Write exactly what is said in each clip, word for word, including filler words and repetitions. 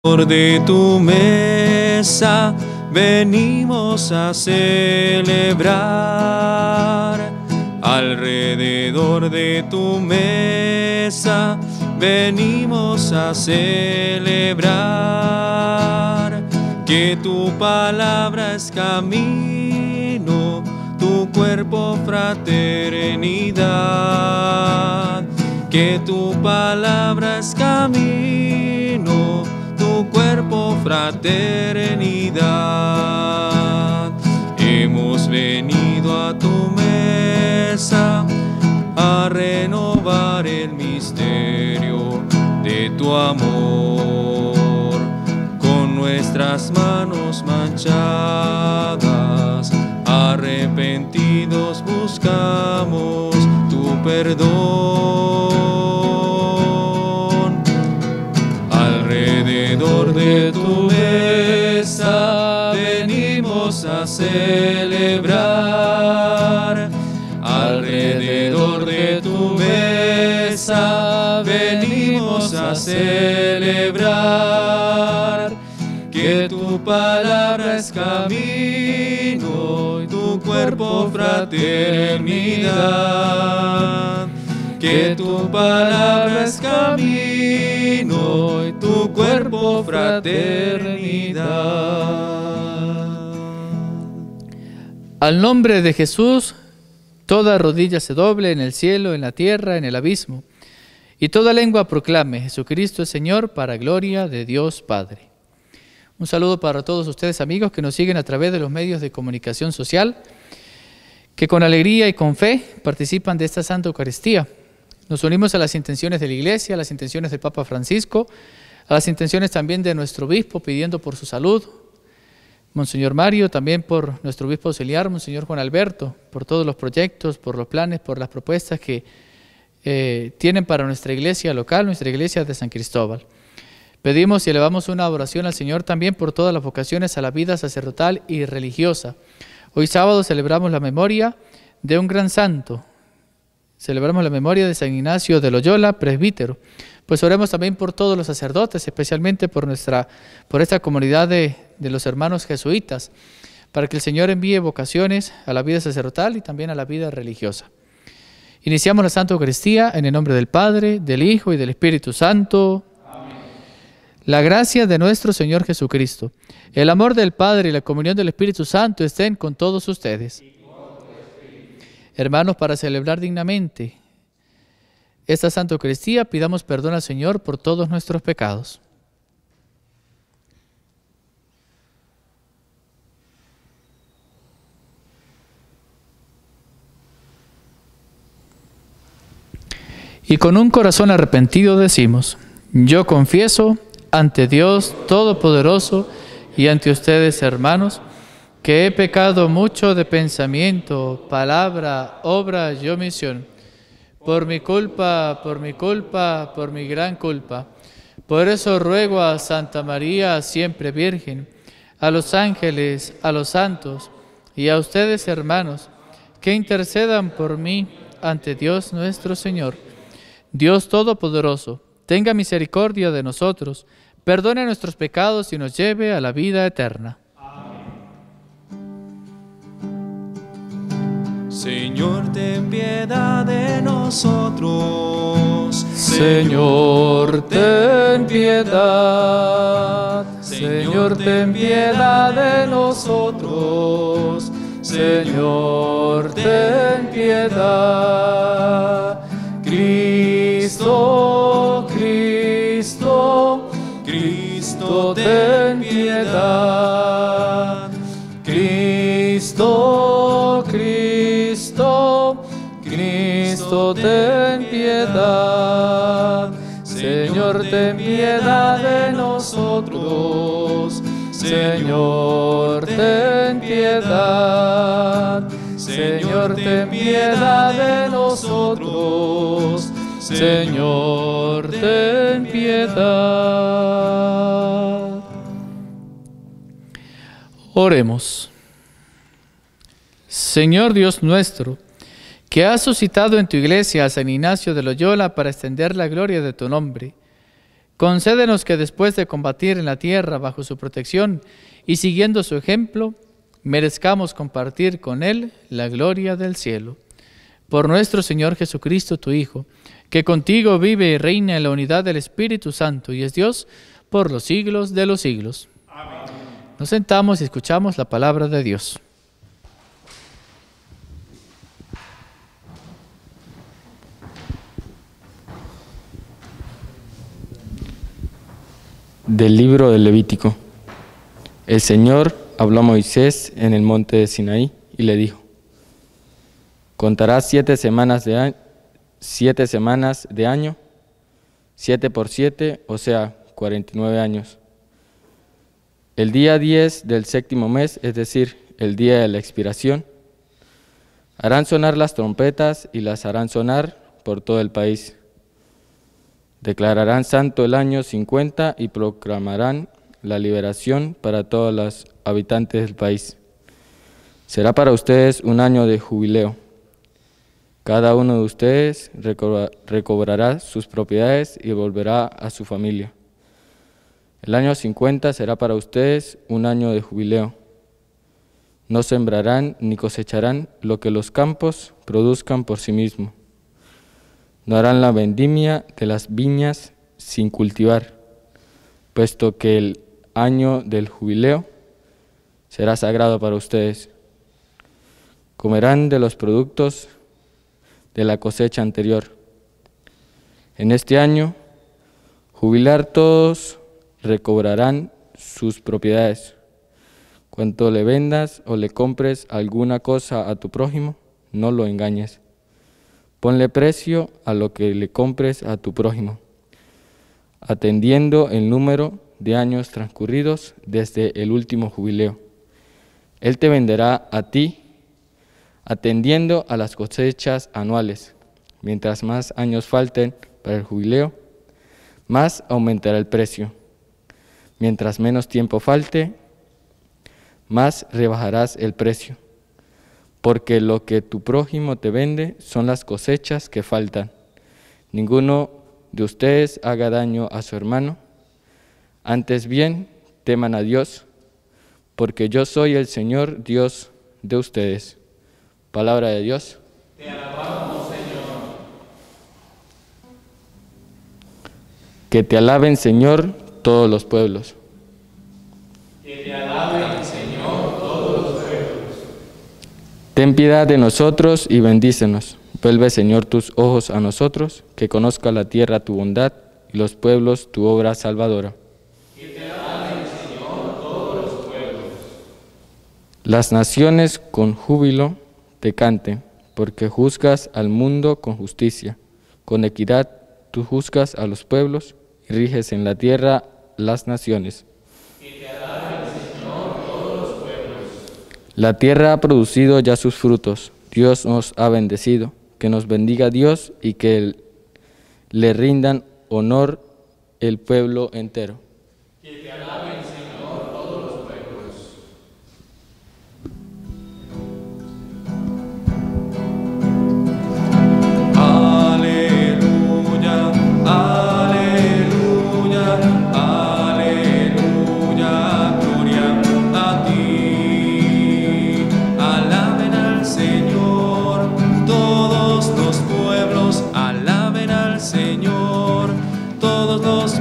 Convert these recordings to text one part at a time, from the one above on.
De tu mesa venimos a celebrar, alrededor de tu mesa venimos a celebrar, que tu palabra es camino, tu cuerpo fraternidad, que tu palabra es camino, tu cuerpo fraternidad. Hemos venido a tu mesa a renovar el misterio de tu amor. Con nuestras manos manchadas, arrepentidos buscamos tu perdón. Alrededor de tu mesa venimos a celebrar. Alrededor de tu mesa venimos a celebrar, que tu palabra es camino y tu cuerpo fraternidad, que tu palabra es camino y tu cuerpo fraternidad. Al nombre de Jesús, toda rodilla se doble en el cielo, en la tierra, en el abismo, y toda lengua proclame: Jesucristo es Señor, para gloria de Dios Padre. Un saludo para todos ustedes, amigos, que nos siguen a través de los medios de comunicación social, que con alegría y con fe participan de esta Santa Eucaristía. Nos unimos a las intenciones de la Iglesia, a las intenciones del Papa Francisco, a las intenciones también de nuestro obispo, pidiendo por su salud, Monseñor Mario, también por nuestro obispo auxiliar, Monseñor Juan Alberto, por todos los proyectos, por los planes, por las propuestas que eh, tienen para nuestra iglesia local, nuestra iglesia de San Cristóbal. Pedimos y elevamos una oración al Señor también por todas las vocaciones a la vida sacerdotal y religiosa. Hoy sábado celebramos la memoria de un gran santo. Celebramos la memoria de San Ignacio de Loyola, presbítero. Pues oremos también por todos los sacerdotes, especialmente por, nuestra, por esta comunidad de, de los hermanos jesuitas, para que el Señor envíe vocaciones a la vida sacerdotal y también a la vida religiosa. Iniciamos la Santa Eucaristía en el nombre del Padre, del Hijo y del Espíritu Santo. Amén. La gracia de nuestro Señor Jesucristo, el amor del Padre y la comunión del Espíritu Santo estén con todos ustedes. Hermanos, para celebrar dignamente esta Santa Eucaristía, pidamos perdón al Señor por todos nuestros pecados. Y con un corazón arrepentido decimos: yo confieso ante Dios Todopoderoso y ante ustedes, hermanos, que he pecado mucho de pensamiento, palabra, obra y omisión, por mi culpa, por mi culpa, por mi gran culpa. Por eso ruego a Santa María, siempre Virgen, a los ángeles, a los santos y a ustedes, hermanos, que intercedan por mí ante Dios nuestro Señor. Dios Todopoderoso, tenga misericordia de nosotros, perdone nuestros pecados y nos lleve a la vida eterna. Señor, ten piedad de nosotros. Señor, ten piedad. Señor, ten piedad de nosotros. Señor, ten piedad. Cristo, Cristo, Cristo, ten piedad. Cristo, Cristo, Cristo, ten piedad. Señor, ten piedad de nosotros. Señor, ten piedad. Señor, ten piedad de nosotros. Señor, ten piedad. Oremos. Señor Dios nuestro, que has suscitado en tu iglesia a San Ignacio de Loyola para extender la gloria de tu nombre, concédenos que después de combatir en la tierra bajo su protección y siguiendo su ejemplo, merezcamos compartir con Él la gloria del cielo. Por nuestro Señor Jesucristo, tu Hijo, que contigo vive y reina en la unidad del Espíritu Santo y es Dios por los siglos de los siglos. Amén. Nos sentamos y escuchamos la palabra de Dios. Del libro del Levítico. El Señor habló a Moisés en el monte de Sinaí y le dijo: contarás siete semanas de año, siete semanas de año, siete por siete, o sea, cuarenta y nueve años. El día diez del séptimo mes, es decir, el día de la expiración, harán sonar las trompetas y las harán sonar por todo el país. Declararán santo el año cincuenta y proclamarán la liberación para todos los habitantes del país. Será para ustedes un año de jubileo. Cada uno de ustedes recobrará sus propiedades y volverá a su familia. El año cincuenta será para ustedes un año de jubileo. No sembrarán ni cosecharán lo que los campos produzcan por sí mismos. No harán la vendimia de las viñas sin cultivar, puesto que el año del jubileo será sagrado para ustedes. Comerán de los productos de la cosecha anterior. En este año, jubilar todos recobrarán sus propiedades. Cuanto le vendas o le compres alguna cosa a tu prójimo, no lo engañes. Ponle precio a lo que le compres a tu prójimo, atendiendo el número de años transcurridos desde el último jubileo. Él te venderá a ti, atendiendo a las cosechas anuales. Mientras más años falten para el jubileo, más aumentará el precio. Mientras menos tiempo falte, más rebajarás el precio. Porque lo que tu prójimo te vende son las cosechas que faltan. Ninguno de ustedes haga daño a su hermano. Antes bien, teman a Dios, porque yo soy el Señor Dios de ustedes. Palabra de Dios. Te alabamos, Señor. Que te alaben, Señor, todos los pueblos. Que te alaben, Señor, todos los pueblos. Ten piedad de nosotros y bendícenos. Vuelve, Señor, tus ojos a nosotros, que conozca la tierra tu bondad y los pueblos tu obra salvadora. Que te alaben, Señor, todos los pueblos. Las naciones con júbilo te canten, porque juzgas al mundo con justicia. Con equidad tú juzgas a los pueblos y riges en la tierra las naciones. Que te alaben, Señor, todos los pueblos. La tierra ha producido ya sus frutos. Dios nos ha bendecido. Que nos bendiga Dios y que le rindan honor el pueblo entero. Que te alaben, Señor, todos los pueblos. Aleluya, aleluya, aleluya, gloria a ti. Alaben al Señor todos los pueblos, alaben al Señor todos los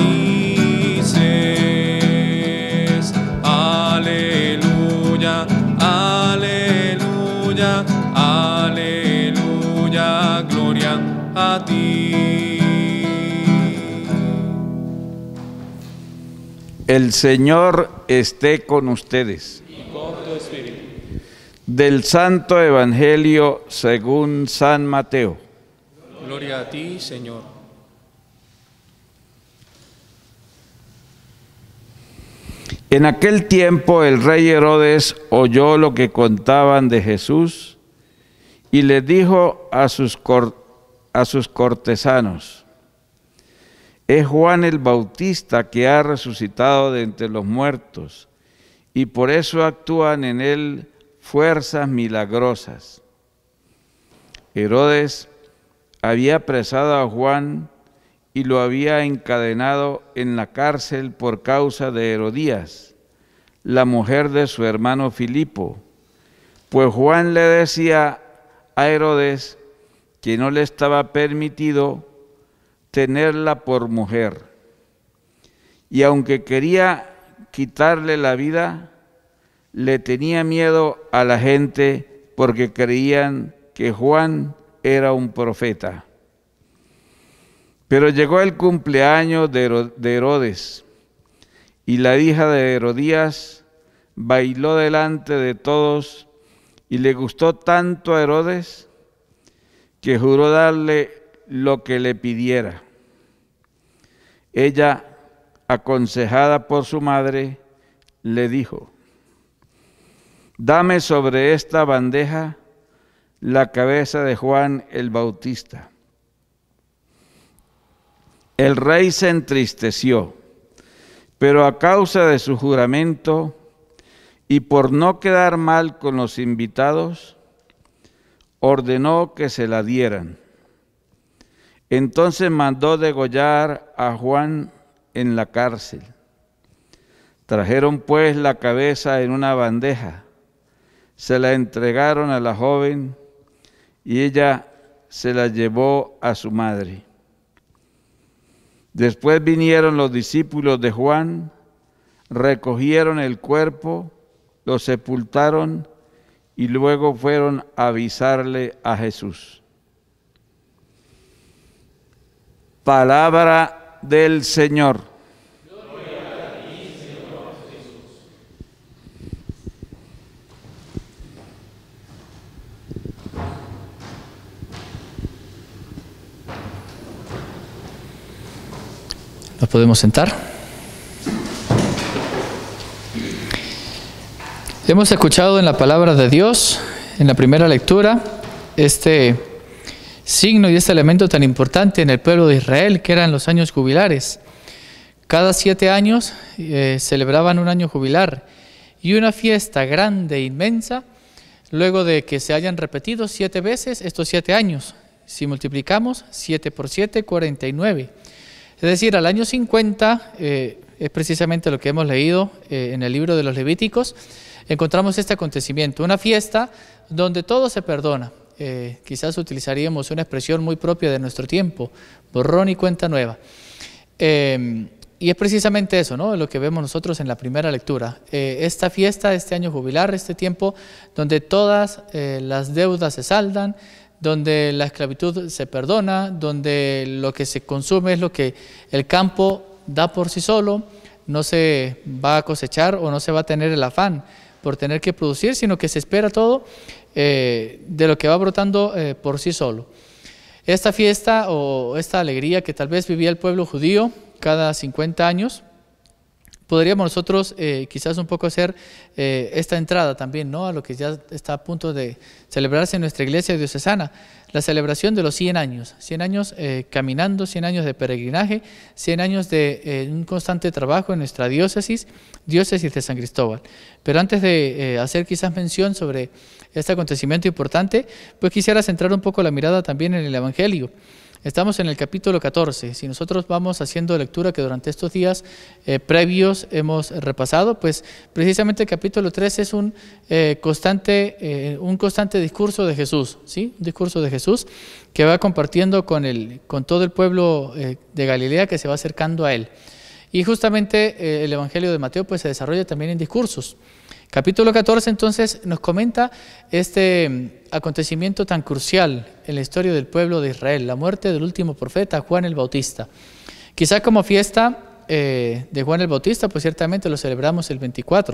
países. Aleluya, aleluya, aleluya, gloria a ti. El Señor esté con ustedes. Y con tu espíritu. Del Santo Evangelio según San Mateo. Gloria a ti, Señor. En aquel tiempo el rey Herodes oyó lo que contaban de Jesús y le dijo a sus, cor- a sus cortesanos: es Juan el Bautista que ha resucitado de entre los muertos, y por eso actúan en él fuerzas milagrosas. Herodes había apresado a Juan y lo había encadenado en la cárcel por causa de Herodías, la mujer de su hermano Filipo, pues Juan le decía a Herodes que no le estaba permitido tenerla por mujer. Y aunque quería quitarle la vida, le tenía miedo a la gente porque creían que Juan era un profeta. Pero llegó el cumpleaños de Herodes, y la hija de Herodías bailó delante de todos, y le gustó tanto a Herodes que juró darle lo que le pidiera. Ella, aconsejada por su madre, le dijo: dame sobre esta bandeja la cabeza de Juan el Bautista. El rey se entristeció, pero a causa de su juramento y por no quedar mal con los invitados, ordenó que se la dieran. Entonces mandó degollar a Juan en la cárcel. Trajeron pues la cabeza en una bandeja, se la entregaron a la joven y ella se la llevó a su madre. Después vinieron los discípulos de Juan, recogieron el cuerpo, lo sepultaron y luego fueron a avisarle a Jesús. Palabra del Señor. Gloria a ti, Señor Jesús. Nos podemos sentar. Hemos escuchado en la palabra de Dios, en la primera lectura, este signo y este elemento tan importante en el pueblo de Israel, que eran los años jubilares. Cada siete años eh, celebraban un año jubilar y una fiesta grande e inmensa, luego de que se hayan repetido siete veces estos siete años. Si multiplicamos siete por siete, cuarenta y nueve. Es decir, al año cincuenta, eh, es precisamente lo que hemos leído eh, en el libro de los Levíticos, encontramos este acontecimiento, una fiesta donde todo se perdona. Eh, quizás utilizaríamos una expresión muy propia de nuestro tiempo, borrón y cuenta nueva. Eh, y es precisamente eso, ¿no?, lo que vemos nosotros en la primera lectura. Eh, esta fiesta, este año jubilar, este tiempo donde todas eh, las deudas se saldan, donde la esclavitud se perdona, donde lo que se consume es lo que el campo da por sí solo, no se va a cosechar o no se va a tener el afán por tener que producir, sino que se espera todo eh, de lo que va brotando eh, por sí solo. Esta fiesta o esta alegría que tal vez vivía el pueblo judío cada cincuenta años, podríamos nosotros eh, quizás un poco hacer eh, esta entrada también, ¿no?, a lo que ya está a punto de celebrarse en nuestra iglesia diocesana, la celebración de los cien años, cien años eh, caminando, cien años de peregrinaje, cien años de eh, un constante trabajo en nuestra diócesis, diócesis de San Cristóbal. Pero antes de eh, hacer quizás mención sobre este acontecimiento importante, pues quisiera centrar un poco la mirada también en el Evangelio. Estamos en el capítulo catorce. Si nosotros vamos haciendo lectura que durante estos días eh, previos hemos repasado, pues precisamente el capítulo trece es un, eh, constante, eh, un constante discurso de Jesús, ¿sí? Un discurso de Jesús que va compartiendo con, el, con todo el pueblo eh, de Galilea que se va acercando a él. Y justamente eh, el Evangelio de Mateo pues se desarrolla también en discursos. Capítulo catorce entonces nos comenta este acontecimiento tan crucial en la historia del pueblo de Israel, la muerte del último profeta, Juan el Bautista. Quizá como fiesta eh, de Juan el Bautista, pues ciertamente lo celebramos el veinticuatro.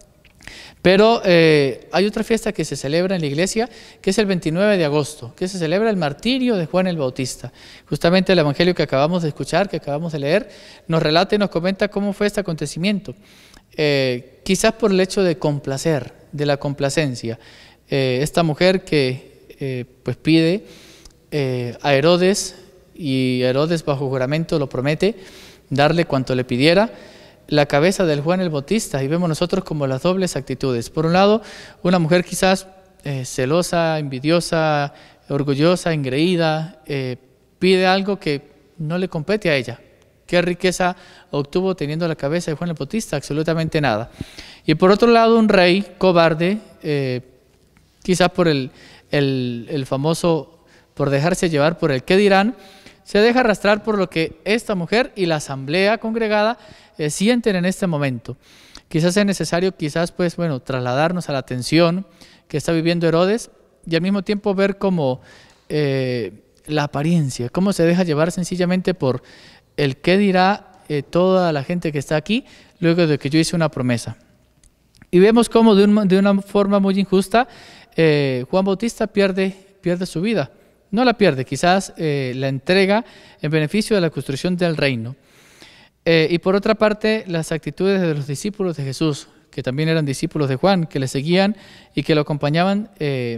Pero eh, hay otra fiesta que se celebra en la iglesia, que es el veintinueve de agosto, que se celebra el martirio de Juan el Bautista. Justamente el evangelio que acabamos de escuchar, que acabamos de leer, nos relata y nos comenta cómo fue este acontecimiento. Eh, quizás por el hecho de complacer, de la complacencia. Eh, esta mujer que eh, pues pide eh, a Herodes, y Herodes bajo juramento lo promete, darle cuanto le pidiera, la cabeza del Juan el Bautista, y vemos nosotros como las dobles actitudes. Por un lado, una mujer quizás eh, celosa, envidiosa, orgullosa, engreída, eh, pide algo que no le compete a ella. ¿Qué riqueza obtuvo teniendo la cabeza de Juan el Bautista? Absolutamente nada. Y por otro lado, un rey cobarde, eh, quizás por el, el, el famoso, por dejarse llevar por el qué dirán, se deja arrastrar por lo que esta mujer y la asamblea congregada eh, sienten en este momento. Quizás es necesario, quizás pues bueno, trasladarnos a la tensión que está viviendo Herodes y al mismo tiempo ver cómo eh, la apariencia, cómo se deja llevar sencillamente por el qué dirá eh, toda la gente que está aquí luego de que yo hice una promesa. Y vemos cómo de, un, de una forma muy injusta eh, Juan Bautista pierde, pierde su vida. No la pierde, quizás eh, la entrega en beneficio de la construcción del reino. Eh, y por otra parte, las actitudes de los discípulos de Jesús, que también eran discípulos de Juan, que le seguían y que lo acompañaban eh,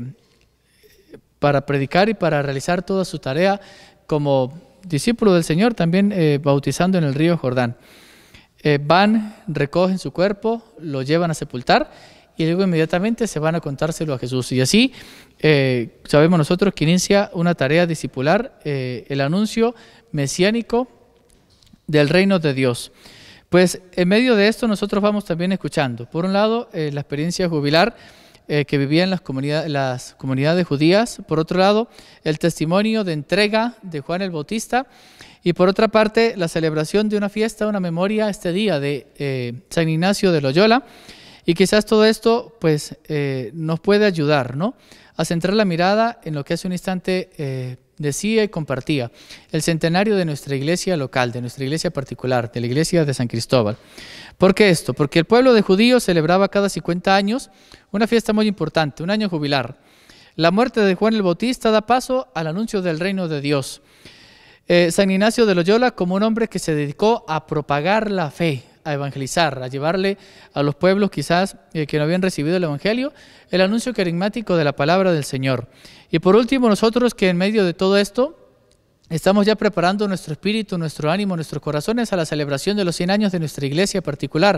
para predicar y para realizar toda su tarea como discípulos del Señor, también eh, bautizando en el río Jordán. Eh, van, recogen su cuerpo, lo llevan a sepultar y luego inmediatamente se van a contárselo a Jesús. Y así eh, sabemos nosotros que inicia una tarea discipular, eh, el anuncio mesiánico del reino de Dios. Pues en medio de esto nosotros vamos también escuchando, por un lado, eh, la experiencia jubilar eh, que vivían las, comunidad, las comunidades judías, por otro lado, el testimonio de entrega de Juan el Bautista, y por otra parte, la celebración de una fiesta, una memoria este día de eh, San Ignacio de Loyola, y quizás todo esto pues eh, nos puede ayudar, ¿no?, a centrar la mirada en lo que hace un instante eh, decía y compartía, el centenario de nuestra iglesia local, de nuestra iglesia particular, de la iglesia de San Cristóbal. ¿Por qué esto? Porque el pueblo de judíos celebraba cada cincuenta años una fiesta muy importante, un año jubilar. La muerte de Juan el Bautista da paso al anuncio del reino de Dios. Eh, San Ignacio de Loyola, como un hombre que se dedicó a propagar la fe, a evangelizar, a llevarle a los pueblos quizás eh, que no habían recibido el evangelio, el anuncio carismático de la palabra del Señor. Y por último, nosotros que en medio de todo esto estamos ya preparando nuestro espíritu, nuestro ánimo, nuestros corazones a la celebración de los cien años de nuestra iglesia particular.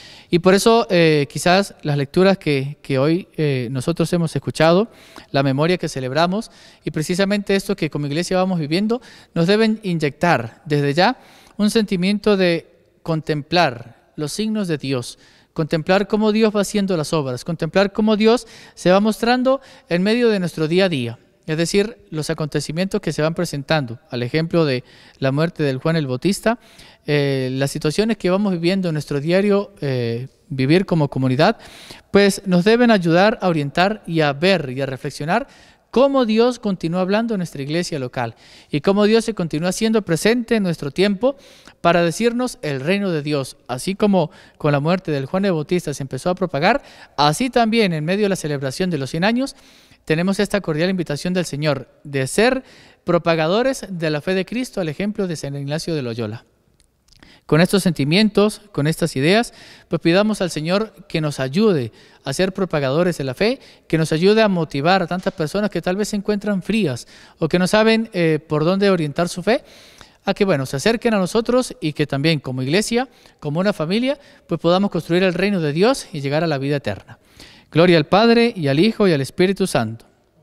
Y por eso eh, quizás las lecturas que, que hoy eh, nosotros hemos escuchado, la memoria que celebramos y precisamente esto que como iglesia vamos viviendo, nos deben inyectar desde ya un sentimiento de contemplar los signos de Dios, contemplar cómo Dios va haciendo las obras, contemplar cómo Dios se va mostrando en medio de nuestro día a día, es decir, los acontecimientos que se van presentando, al ejemplo de la muerte del Juan el Bautista, eh, las situaciones que vamos viviendo en nuestro diario eh, vivir como comunidad, pues nos deben ayudar a orientar y a ver y a reflexionar cómo Dios continúa hablando en nuestra iglesia local y cómo Dios se continúa haciendo presente en nuestro tiempo para decirnos el reino de Dios. Así como con la muerte del Juan el Bautista se empezó a propagar, así también en medio de la celebración de los cien años tenemos esta cordial invitación del Señor de ser propagadores de la fe de Cristo al ejemplo de San Ignacio de Loyola. Con estos sentimientos, con estas ideas, pues pidamos al Señor que nos ayude a ser propagadores de la fe, que nos ayude a motivar a tantas personas que tal vez se encuentran frías o que no saben eh, por dónde orientar su fe, a que bueno, se acerquen a nosotros y que también como iglesia, como una familia, pues podamos construir el reino de Dios y llegar a la vida eterna. Gloria al Padre y al Hijo y al Espíritu Santo.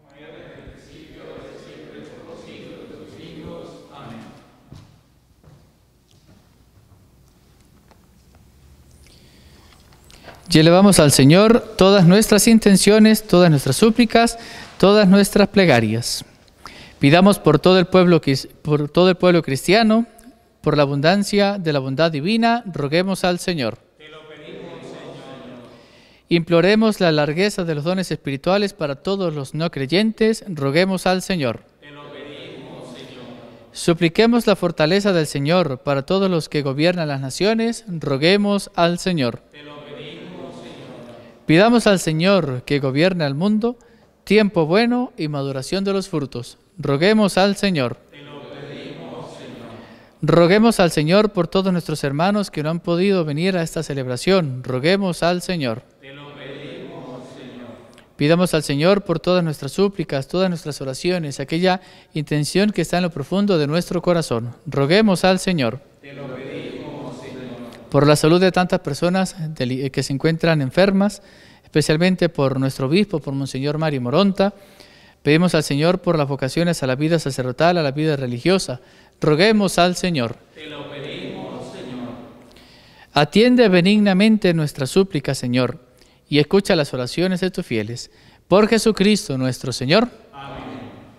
Y elevamos al Señor todas nuestras intenciones, todas nuestras súplicas, todas nuestras plegarias. Pidamos por todo el pueblo, por todo el pueblo cristiano, por la abundancia de la bondad divina, roguemos al Señor. Te lo pedimos, Señor. Imploremos la largueza de los dones espirituales para todos los no creyentes, roguemos al Señor. Te lo pedimos, Señor. Supliquemos la fortaleza del Señor para todos los que gobiernan las naciones, roguemos al Señor. Te lo pedimos, Señor. Pidamos al Señor que gobierna el mundo, tiempo bueno y maduración de los frutos. Roguemos al Señor. Te lo pedimos, Señor. Roguemos al Señor por todos nuestros hermanos que no han podido venir a esta celebración. Roguemos al Señor. Te lo pedimos, Señor. Pidamos al Señor por todas nuestras súplicas, todas nuestras oraciones, aquella intención que está en lo profundo de nuestro corazón. Roguemos al Señor. Te lo pedimos, Señor. Por la salud de tantas personas que se encuentran enfermas, especialmente por nuestro obispo, por Monseñor Mario Moronta. Pedimos al Señor por las vocaciones a la vida sacerdotal, a la vida religiosa. Roguemos al Señor. Te lo pedimos, Señor. Atiende benignamente nuestra súplica, Señor, y escucha las oraciones de tus fieles. Por Jesucristo nuestro Señor. Amén.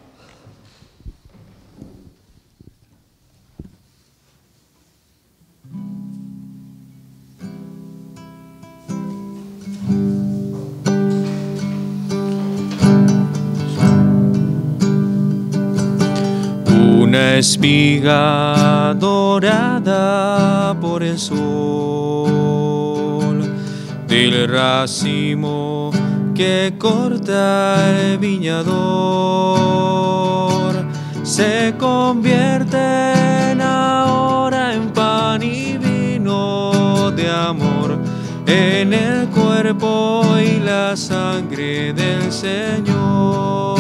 Una espiga dorada por el sol del racimo que corta el viñador se convierten ahora en pan y vino de amor en el cuerpo y la sangre del Señor.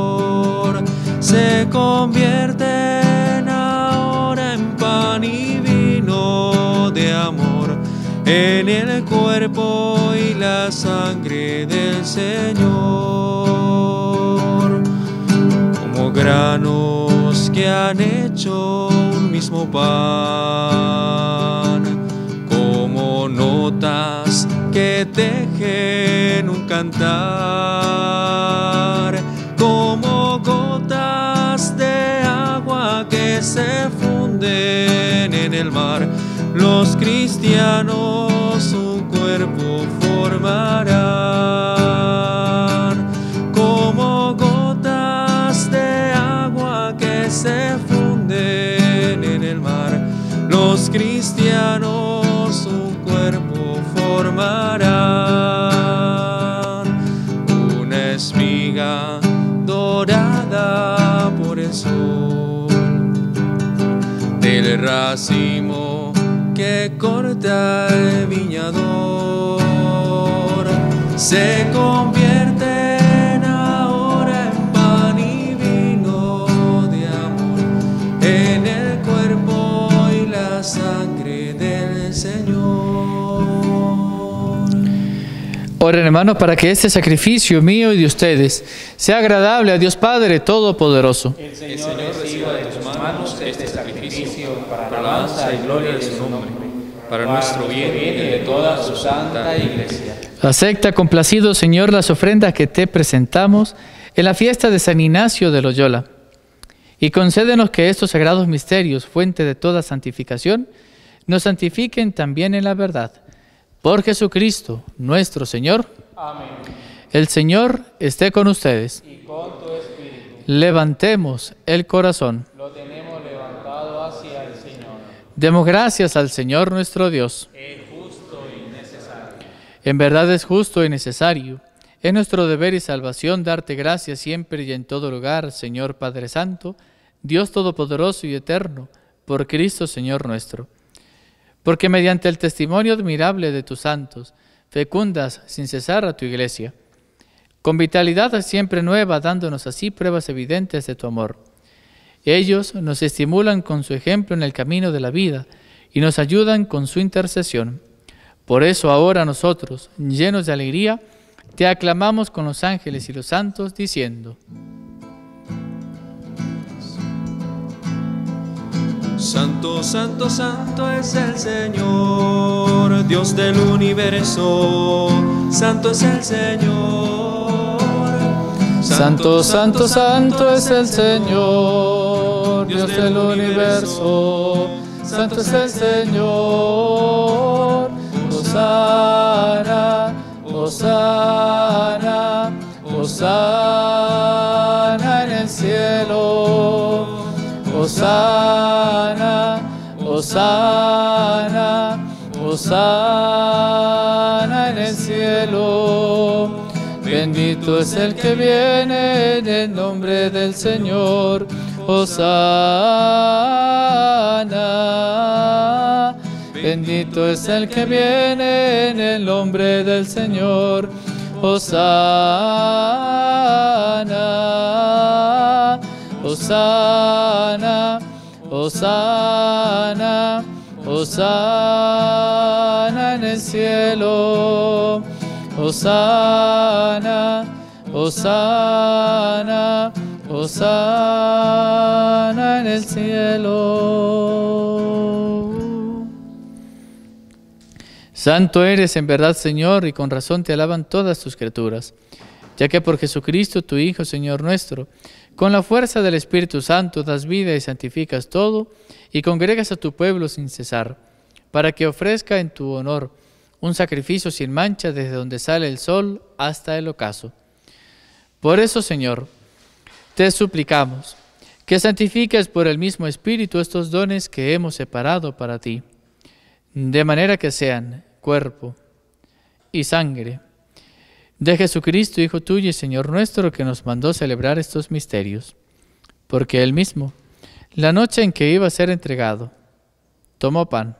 Se convierten ahora en pan y vino de amor en el cuerpo y la sangre del Señor. Como granos que han hecho un mismo pan, como notas que tejen un cantar, como gotas de agua que se funden en el mar, los cristianos un cuerpo formarán. Como gotas de agua que se funden en el mar, los cristianos un cuerpo formarán. Una espiga dorada por el sol del racimo que corta el viñador se convierten ahora en pan y vino de amor en el cuerpo y la sangre del Señor. Oren, hermanos, para que este sacrificio mío y de ustedes sea agradable a Dios Padre Todopoderoso. El Señor reciba de tus manos este sacrificio para alabanza y gloria de su nombre, para nuestro bien y de toda su santa Iglesia. Acepta complacido, Señor, las ofrendas que te presentamos en la fiesta de San Ignacio de Loyola, y concédenos que estos sagrados misterios, fuente de toda santificación, nos santifiquen también en la verdad. Por Jesucristo, nuestro Señor. Amén. El Señor esté con ustedes. Y con tu espíritu. Levantemos el corazón. Lo tenemos levantado hacia el Señor. Demos gracias al Señor nuestro Dios. Es justo y necesario. En verdad es justo y necesario. Es nuestro deber y salvación darte gracias siempre y en todo lugar, Señor Padre Santo, Dios Todopoderoso y Eterno, por Cristo Señor nuestro. Porque mediante el testimonio admirable de tus santos, fecundas sin cesar a tu Iglesia, con vitalidad siempre nueva, dándonos así pruebas evidentes de tu amor. Ellos nos estimulan con su ejemplo en el camino de la vida y nos ayudan con su intercesión. Por eso ahora nosotros, llenos de alegría, te aclamamos con los ángeles y los santos, diciendo: Santo, santo, santo es el Señor, Dios del universo. Santo es el Señor. Santo, santo, santo es el Señor, Dios del universo. Santo es el Señor. Hosana, hosana, hosana en el cielo. Hosana, hosana, hosana en el cielo. Bendito es el que viene en el nombre del Señor. Hosana. Bendito es el que viene en el nombre del Señor. Hosana. Hosana, hosana, hosana en el cielo. Hosana, hosana, Hosana en el cielo. Santo eres en verdad, Señor, y con razón te alaban todas tus criaturas, ya que por Jesucristo, tu Hijo, Señor nuestro, con la fuerza del Espíritu Santo das vida y santificas todo, y congregas a tu pueblo sin cesar, para que ofrezca en tu honor un sacrificio sin mancha desde donde sale el sol hasta el ocaso. Por eso, Señor, te suplicamos que santifiques por el mismo Espíritu estos dones que hemos separado para ti, de manera que sean cuerpo y sangre de Jesucristo, Hijo tuyo y Señor nuestro, que nos mandó celebrar estos misterios. Porque Él mismo, la noche en que iba a ser entregado, tomó pan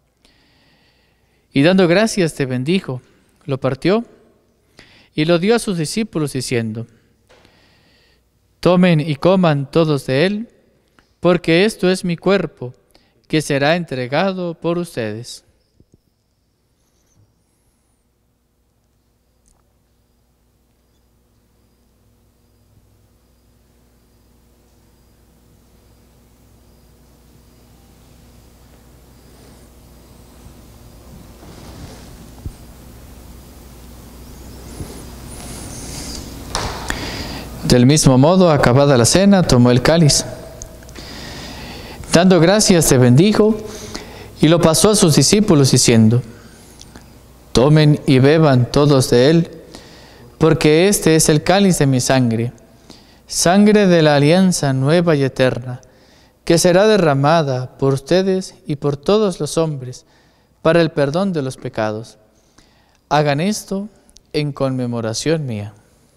y dando gracias te bendijo, lo partió y lo dio a sus discípulos diciendo: tomen y coman todos de él, porque esto es mi cuerpo, que será entregado por ustedes. Del mismo modo, acabada la cena, tomó el cáliz. Dando gracias, te bendijo y lo pasó a sus discípulos diciendo: tomen y beban todos de él, porque este es el cáliz de mi sangre, sangre de la alianza nueva y eterna, que será derramada por ustedes y por todos los hombres para el perdón de los pecados. Hagan esto en conmemoración mía.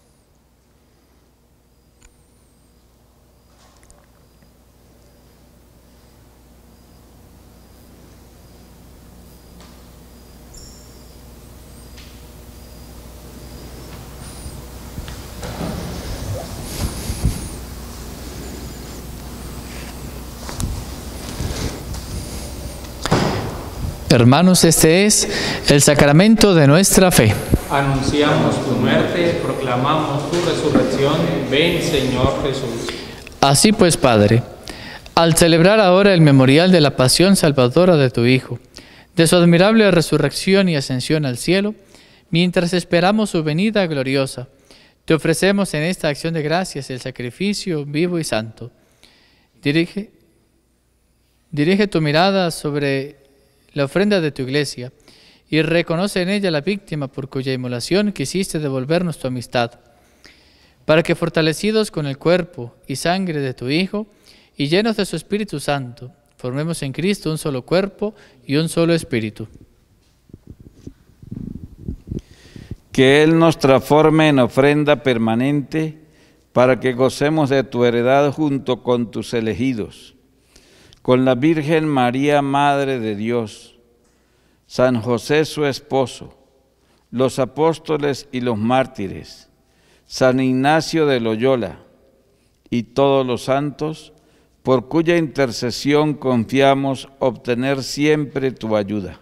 Hermanos, este es el sacramento de nuestra fe. Anunciamos tu muerte, proclamamos tu resurrección. Ven, Señor Jesús. Así pues, Padre, al celebrar ahora el memorial de la pasión salvadora de tu Hijo, de su admirable resurrección y ascensión al cielo, mientras esperamos su venida gloriosa, te ofrecemos en esta acción de gracias el sacrificio vivo y santo. Dirige, dirige tu mirada sobre la ofrenda de tu iglesia, y reconoce en ella la víctima por cuya inmolación quisiste devolvernos tu amistad, para que fortalecidos con el cuerpo y sangre de tu Hijo, y llenos de su Espíritu Santo, formemos en Cristo un solo cuerpo y un solo espíritu. Que Él nos transforme en ofrenda permanente, para que gocemos de tu heredad junto con tus elegidos, con la Virgen María, Madre de Dios, San José su esposo, los apóstoles y los mártires, San Ignacio de Loyola y todos los santos, por cuya intercesión confiamos obtener siempre tu ayuda.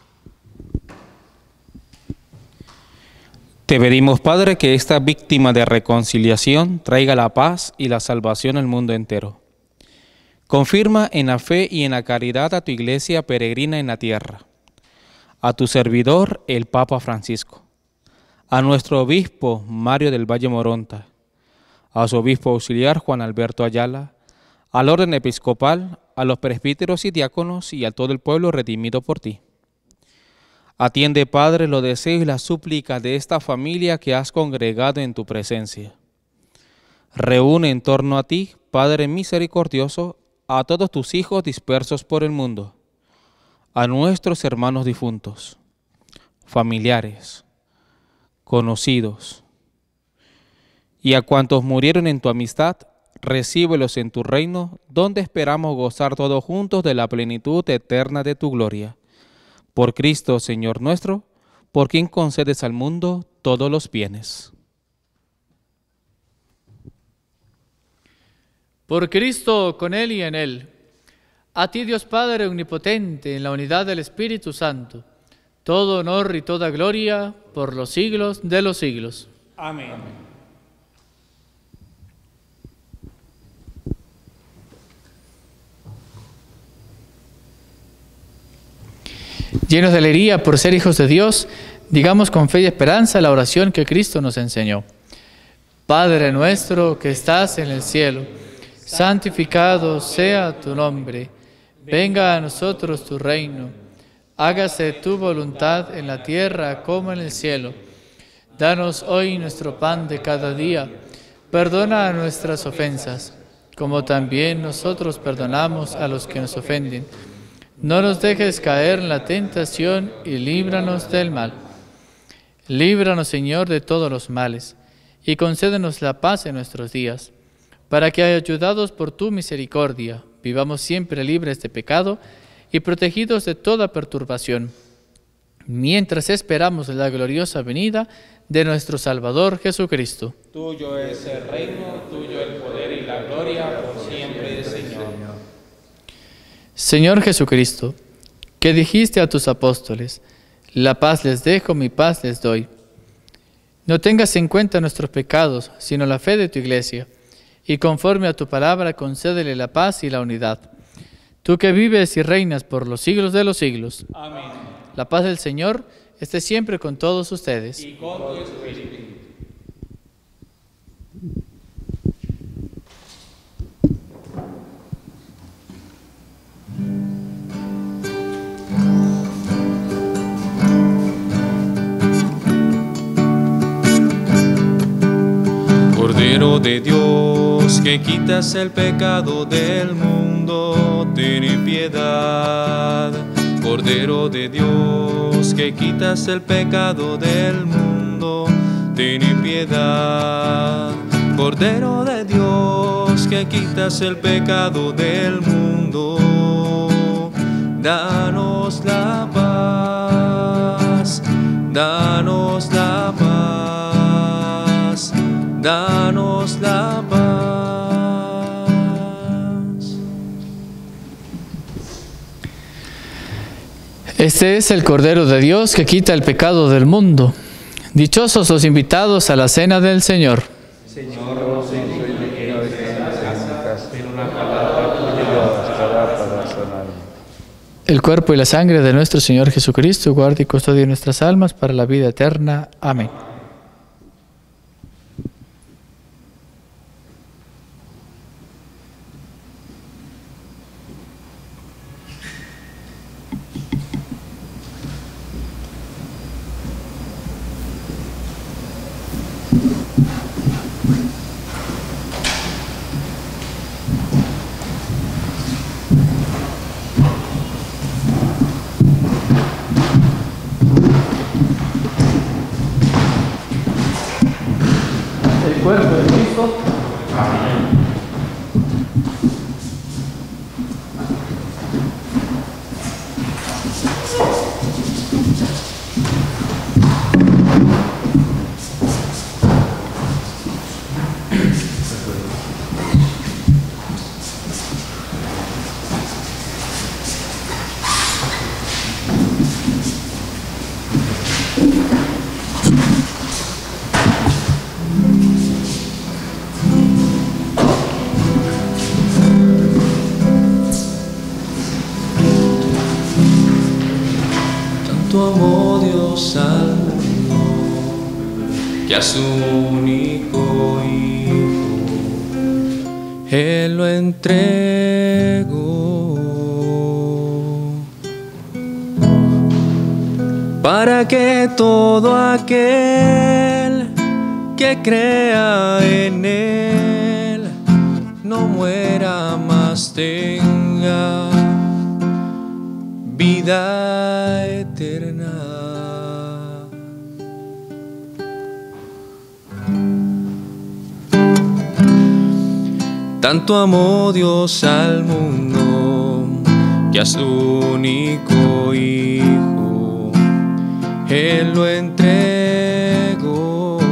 Te pedimos, Padre, que esta víctima de reconciliación traiga la paz y la salvación al mundo entero. Confirma en la fe y en la caridad a tu iglesia peregrina en la tierra, a tu servidor el Papa Francisco, a nuestro obispo Mario del Valle Moronta, a su obispo auxiliar Juan Alberto Ayala, al orden episcopal, a los presbíteros y diáconos y a todo el pueblo redimido por ti. Atiende, Padre, los deseos y las súplicas de esta familia que has congregado en tu presencia. Reúne en torno a ti, Padre misericordioso, a todos tus hijos dispersos por el mundo, a nuestros hermanos difuntos, familiares, conocidos, y a cuantos murieron en tu amistad, recíbelos en tu reino, donde esperamos gozar todos juntos de la plenitud eterna de tu gloria. Por Cristo, Señor nuestro, por quien concedes al mundo todos los bienes. Por Cristo, con Él y en Él, a ti, Dios Padre omnipotente, en la unidad del Espíritu Santo, todo honor y toda gloria por los siglos de los siglos. Amén. Llenos de alegría por ser hijos de Dios, digamos con fe y esperanza la oración que Cristo nos enseñó. Padre nuestro que estás en el cielo, santificado sea tu nombre. Venga a nosotros tu reino. Hágase tu voluntad en la tierra como en el cielo. Danos hoy nuestro pan de cada día. Perdona nuestras ofensas, como también nosotros perdonamos a los que nos ofenden. No nos dejes caer en la tentación y líbranos del mal. Líbranos, Señor, de todos los males, y concédenos la paz en nuestros días, para que, ayudados por tu misericordia, vivamos siempre libres de pecado y protegidos de toda perturbación, mientras esperamos la gloriosa venida de nuestro Salvador Jesucristo. Tuyo es el reino, tuyo el poder y la gloria por siempre, Señor. Señor Jesucristo, que dijiste a tus apóstoles, la paz les dejo, mi paz les doy. No tengas en cuenta nuestros pecados, sino la fe de tu Iglesia, y conforme a tu palabra concédele la paz y la unidad. Tú que vives y reinas por los siglos de los siglos. Amén. La paz del Señor esté siempre con todos ustedes. Y con tu espíritu. Cordero de Dios, que quitas el pecado del mundo, ten piedad. Cordero de Dios, que quitas el pecado del mundo, ten piedad. Cordero de Dios, que quitas el pecado del mundo, danos la paz, danos la paz, danos la paz. Este es el Cordero de Dios que quita el pecado del mundo. Dichosos los invitados a la cena del Señor. Señor, no soy digno de que entres en mi casa, pero una palabra tuya bastará para sanarme. El cuerpo y la sangre de nuestro Señor Jesucristo guarde y custodie nuestras almas para la vida eterna. Amén. El cuerpo de Cristo. Tanto amó Dios al mundo, que a su único Hijo Él lo entregó, para que todo aquel que crea en Él no muera, mas tenga vida eterna. Tanto amó Dios al mundo, que a su único Hijo Él lo entregó,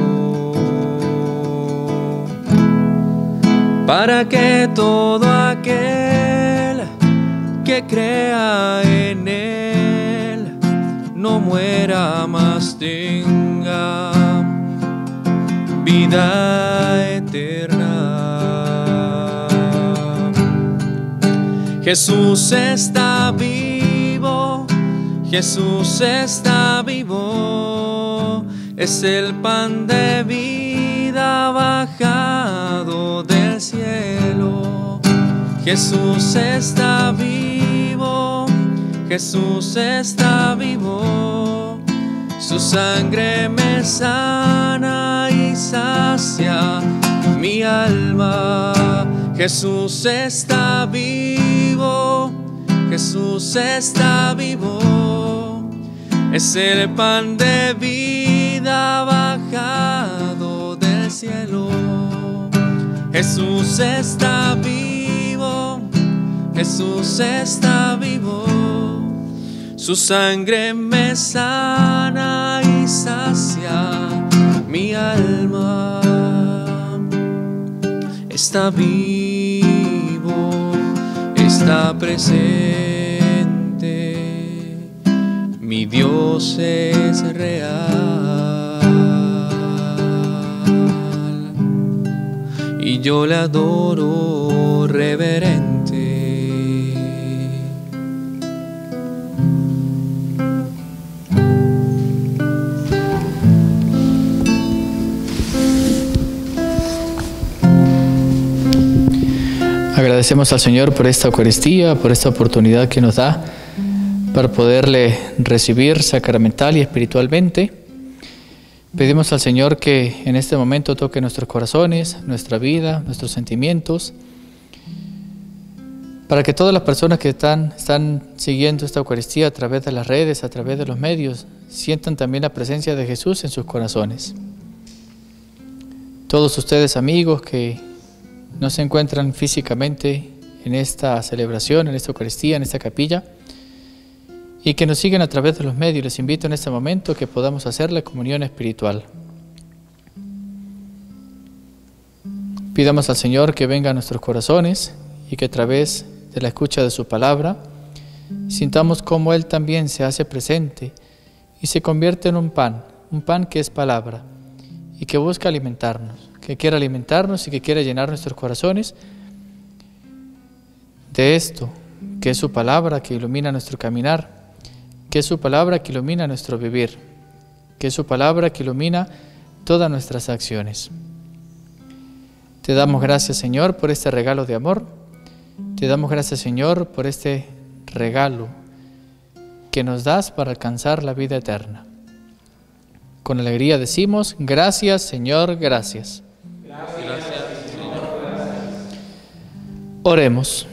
para que todo aquel que crea en Él no muera, mas tenga vida eterna. Jesús está vivo, Jesús está vivo, es el pan de vida bajado del cielo. Jesús está vivo, Jesús está vivo. Su sangre me sana y sacia mi alma. Jesús está vivo, Jesús está vivo. Es el pan de vida bajado del cielo. Jesús está vivo, Jesús está vivo. Su sangre me sana y sacia mi alma. Está vivo, está presente, mi Dios es real y yo le adoro reverente. Agradecemos al Señor por esta Eucaristía, por esta oportunidad que nos da para poderle recibir sacramental y espiritualmente. Pedimos al Señor que en este momento toque nuestros corazones, nuestra vida, nuestros sentimientos, para que todas las personas que están, están siguiendo esta Eucaristía a través de las redes, a través de los medios, sientan también la presencia de Jesús en sus corazones. Todos ustedes, amigos, que no se encuentran físicamente en esta celebración, en esta Eucaristía, en esta capilla, y que nos siguen a través de los medios, les invito en este momento a que podamos hacer la comunión espiritual. Pidamos al Señor que venga a nuestros corazones y que a través de la escucha de su palabra sintamos cómo Él también se hace presente y se convierte en un pan, un pan que es palabra y que busca alimentarnos, que quiere alimentarnos y que quiere llenar nuestros corazones de esto, que es su palabra que ilumina nuestro caminar, que es su palabra que ilumina nuestro vivir, que es su palabra que ilumina todas nuestras acciones. Te damos gracias, Señor, por este regalo de amor. Te damos gracias, Señor, por este regalo que nos das para alcanzar la vida eterna. Con alegría decimos, gracias, Señor, gracias. Gracias, Señor. Oremos.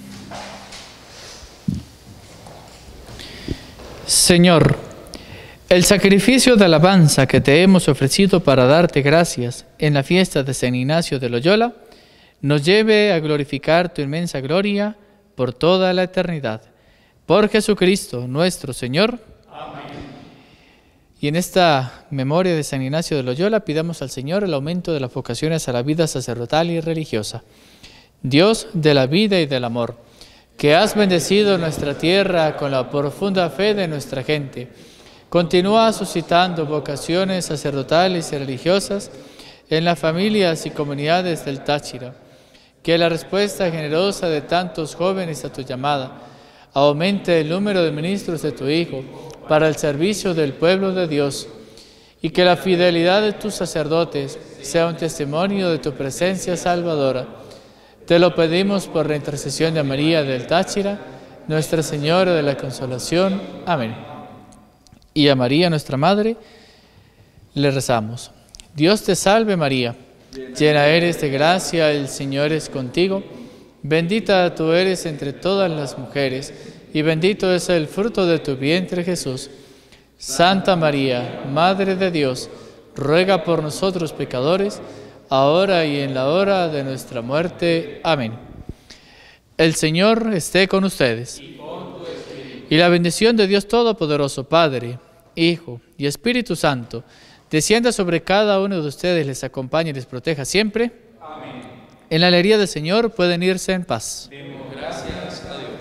Señor, el sacrificio de alabanza que te hemos ofrecido para darte gracias en la fiesta de San Ignacio de Loyola, nos lleve a glorificar tu inmensa gloria por toda la eternidad. Por Jesucristo nuestro Señor. Amén. Y en esta memoria de San Ignacio de Loyola pidamos al Señor el aumento de las vocaciones a la vida sacerdotal y religiosa. Dios de la vida y del amor, que has bendecido nuestra tierra con la profunda fe de nuestra gente, continúa suscitando vocaciones sacerdotales y religiosas en las familias y comunidades del Táchira. Que la respuesta generosa de tantos jóvenes a tu llamada aumente el número de ministros de tu Hijo para el servicio del pueblo de Dios, y que la fidelidad de tus sacerdotes sea un testimonio de tu presencia salvadora. Te lo pedimos por la intercesión de María del Táchira, Nuestra Señora de la Consolación. Amén. Y a María, nuestra Madre, le rezamos. Dios te salve María, llena eres de gracia, el Señor es contigo. Bendita tú eres entre todas las mujeres, y bendito es el fruto de tu vientre Jesús. Santa María, Madre de Dios, ruega por nosotros pecadores, ahora y en la hora de nuestra muerte. Amén. El Señor esté con ustedes. Y la bendición de Dios Todopoderoso, Padre, Hijo y Espíritu Santo, descienda sobre cada uno de ustedes, les acompañe y les proteja siempre. Amén. En la alegría del Señor pueden irse en paz. Demos gracias a Dios.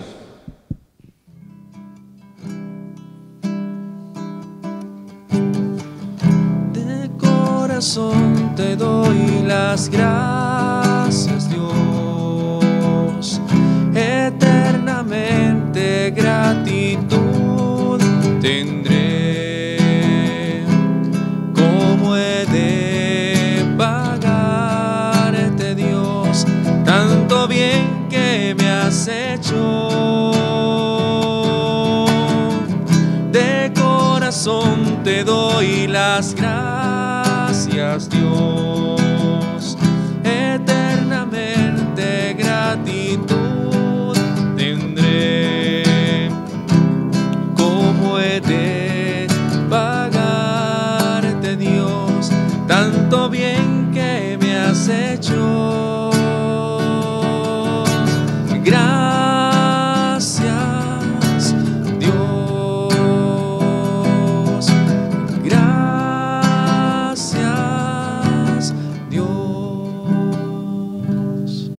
De corazón te doy las gracias, Dios, eternamente gratitud corazón te doy las gracias, Dios. Eternamente gratitud.